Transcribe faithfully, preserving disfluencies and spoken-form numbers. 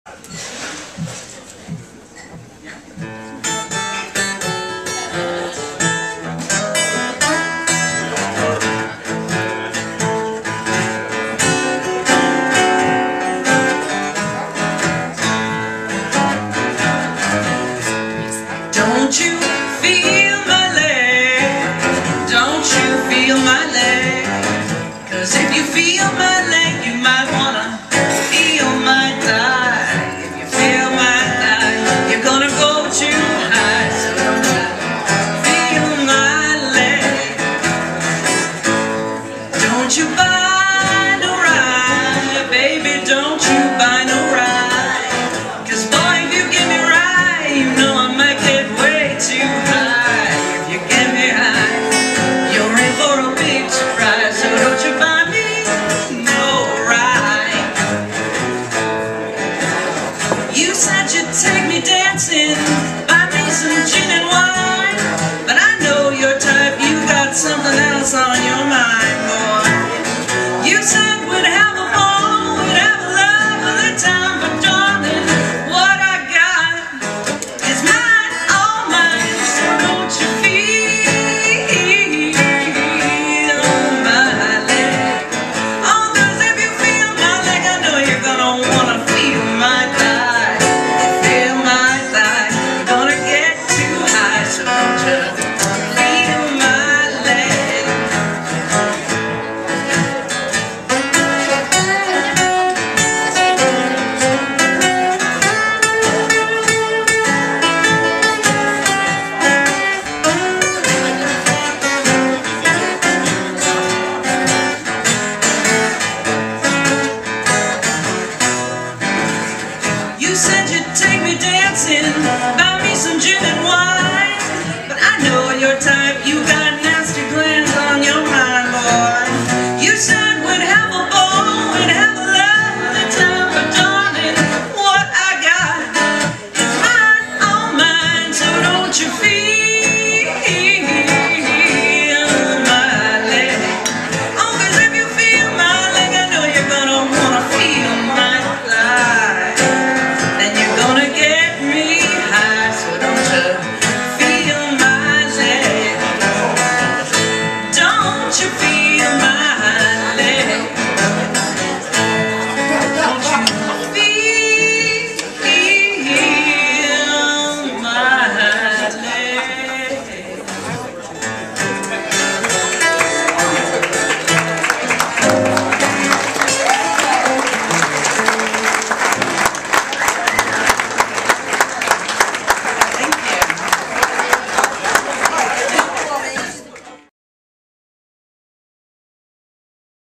Don't you feel my leg? Don't you feel my leg? 'Cause if you feel my leg, you might wanna feel my thigh. If you feel my thigh, you're gonna go too high. So don't you feel my leg? Don't you buy no ride, baby, don't you buy no ride. 'Cause boy, if you give me ride, you know I might get way too high. If you get me high, you're in for a big surprise. So don't you buy me no ride. You said you'd take me dancing, buy me some gin and wine, but I know your type, you got something else on your mind, boy. You said we'd have a ball, we'd have a lovely time, but darling, what I got is mine, all mine. So don't you feel my leg? Oh, 'cause if you feel my leg, I know you're gonna wanna feel my thigh. Feel my thigh, you're gonna get too high. So don't you feel my leg? You said you'd take me dancing.